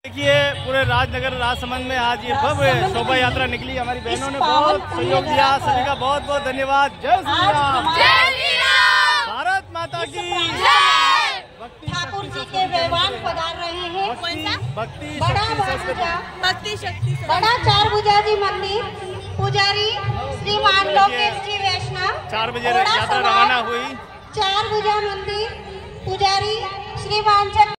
देखिए पूरे राजनगर राजसमंद में आज ये भव्य शोभा यात्रा निकली। हमारी बहनों ने बहुत सहयोग दिया। सभी का बहुत बहुत धन्यवाद। जय श्री राम, भारत माता की जय। ठाकुर जी के वेवान पधार रहे हैं। भक्ति शक्ति बड़ा चार भुजाजी मंदिर, पुजारी श्रीमान लोकेश जी वैष्णव। 4 बजे यात्रा रवाना हुई। 4 भुजा मंदिर, पुजारी श्रीमान